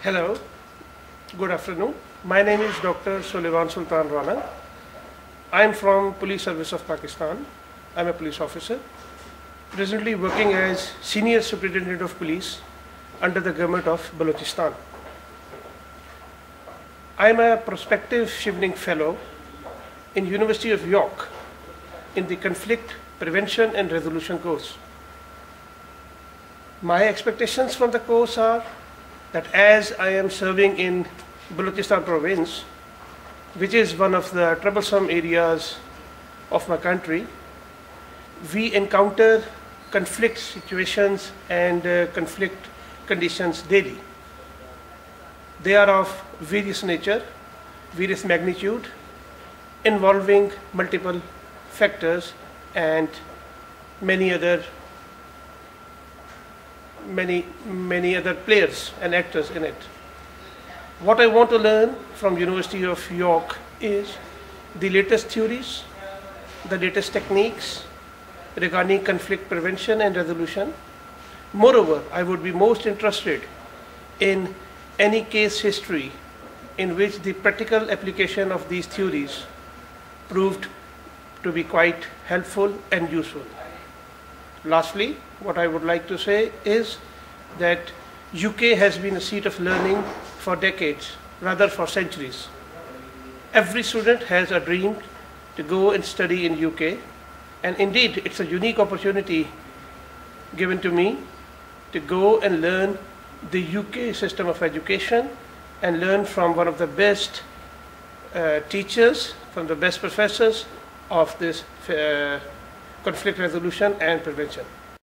Hello, good afternoon. My name is Dr. Sulaiman Sultan Rana. I am from Police Service of Pakistan. I am a police officer, presently working as Senior Superintendent of Police under the government of Balochistan. I am a prospective Chevening Fellow in University of York in the Conflict Prevention and Resolution course. My expectations from the course are that as I am serving in Balochistan province, which is one of the troublesome areas of my country, we encounter conflict situations and conflict conditions daily. They are of various nature, various magnitude, involving multiple factors and many other players and actors in it. What I want to learn from University of York is the latest theories, the latest techniques regarding conflict prevention and resolution. Moreover, I would be most interested in any case history in which the practical application of these theories proved to be quite helpful and useful. Lastly, what I would like to say is that UK has been a seat of learning for decades, rather for centuries. Every student has a dream to go and study in UK, and indeed it's a unique opportunity given to me to go and learn the UK system of education and learn from one of the best teachers, from the best professors of this conflict resolution and prevention.